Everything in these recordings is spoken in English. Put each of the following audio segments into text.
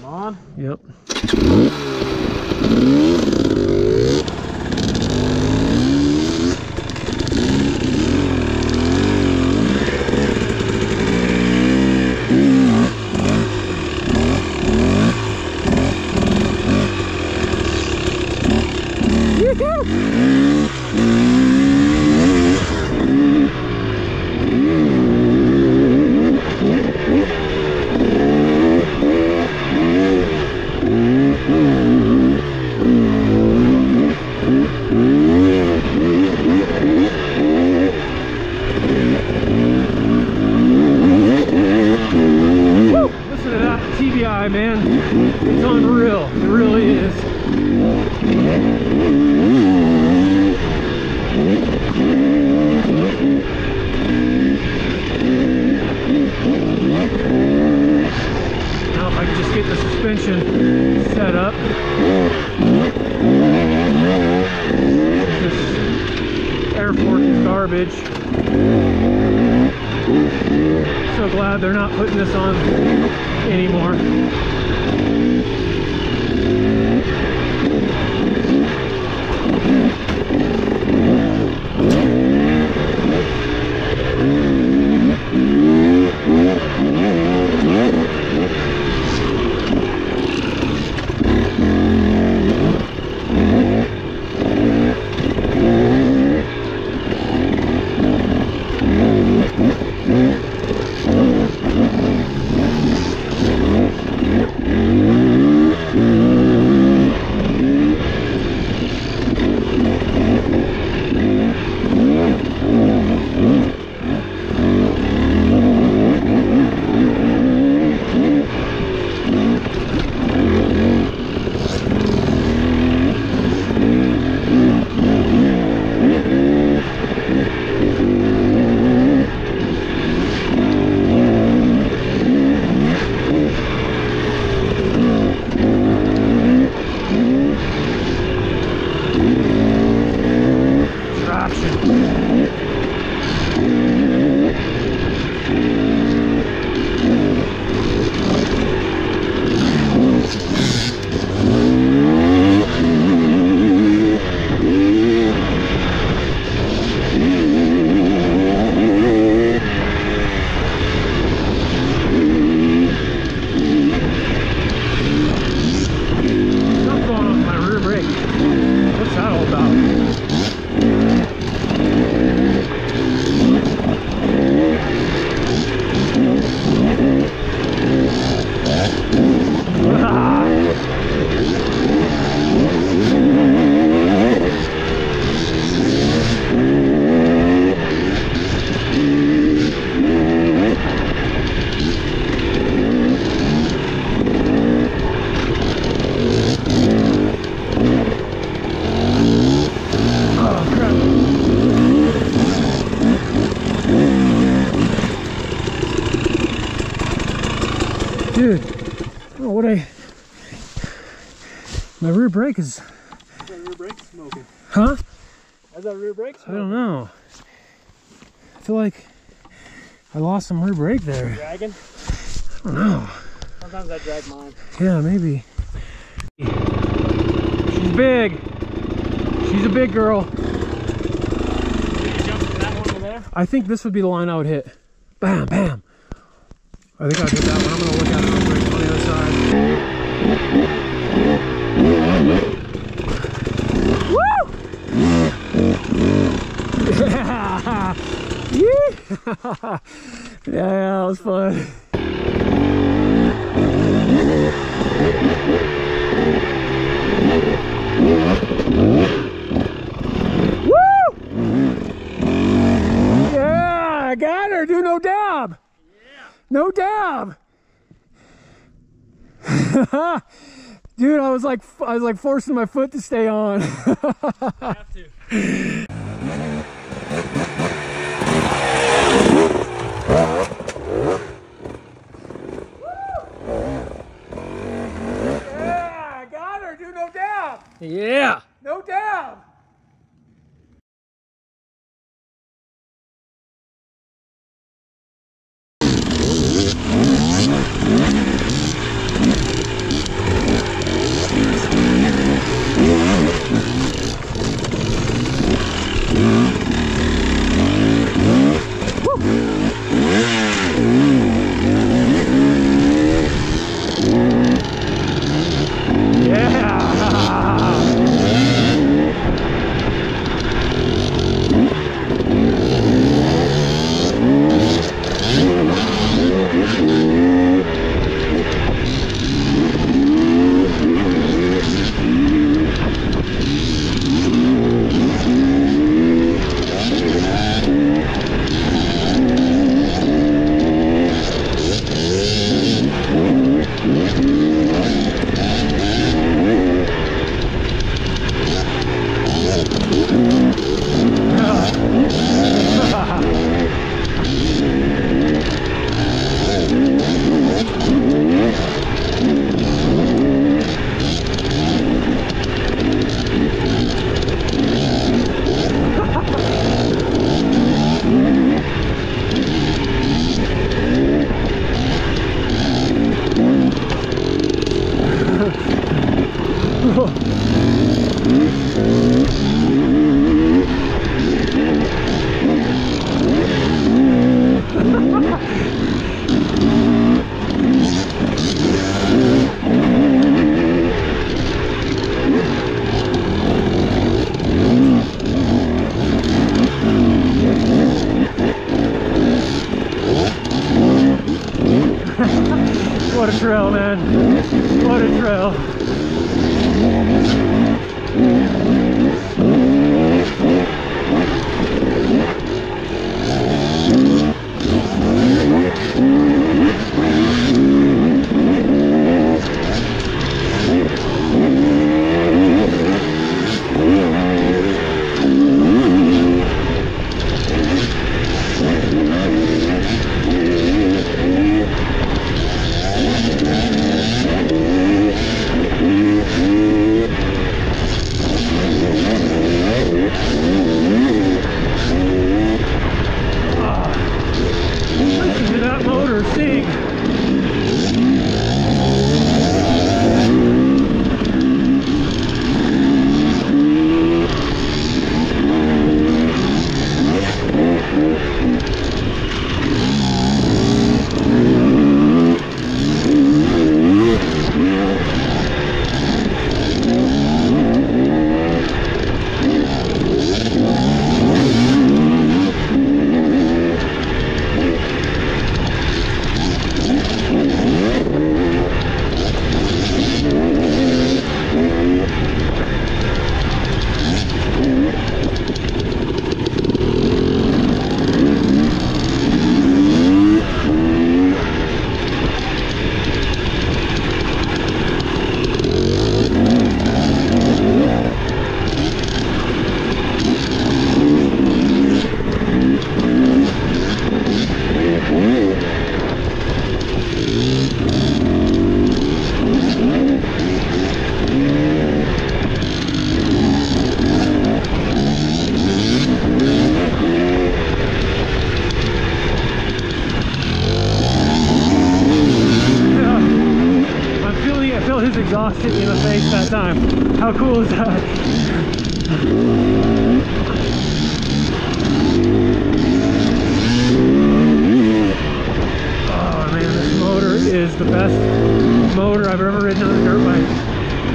I'm on? Yep. TBI, man, it's unreal. It really is. Now if I can just get the suspension set up. This air fork is garbage. So glad they're not putting this on anymore. Dude, oh, my rear brake is... How's that rear brake smoking? Huh? How's that rear brake smoking? I don't know. I feel like I lost some rear brake there. Dragging? I don't know. Sometimes I drag mine. Yeah, maybe. She's big. She's a big girl. Did you jump to that one over there? I think this would be the line I would hit. Bam, bam. I think I'll do that one. I'm going to look at it real quick on the other side. Woo! Yeah! Yeah, that was fun. Woo! Yeah, I got her. Do no dab. No dab. Dude, I was like forcing my foot to stay on. Have to. Yeah, I got her. Do no dab. Yeah. No dab. What a trail, man. What a trail. Exhaust hit me in the face that time. How cool is that? Oh man, this motor is the best motor I've ever ridden on a dirt bike.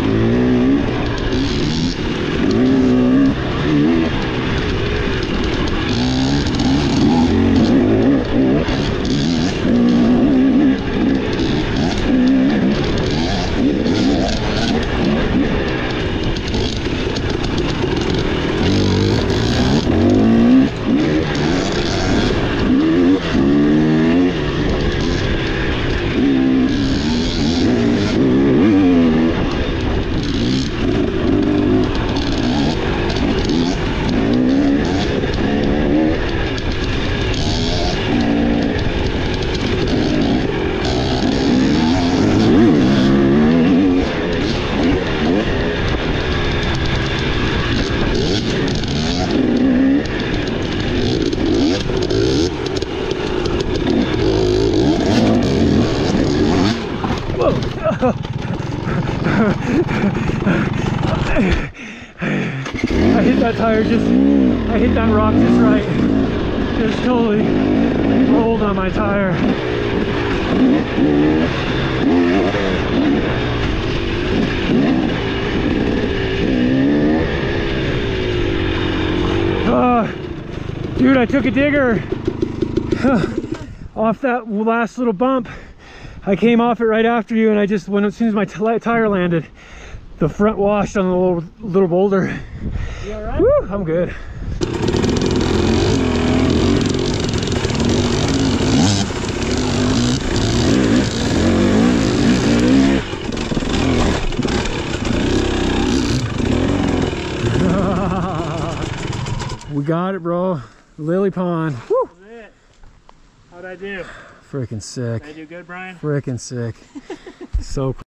I hit that tire I hit that rock just right. Just totally rolled on my tire. Dude, I took a digger off that last little bump. I came off it right after you, and I just, as soon as my tire landed, the front washed on the little boulder. You all right? Woo, I'm good. We got it, bro. Lily Pond. Woo. That was it. How'd I do? Freaking sick. Did I do good, Brian? Freaking sick. So cool.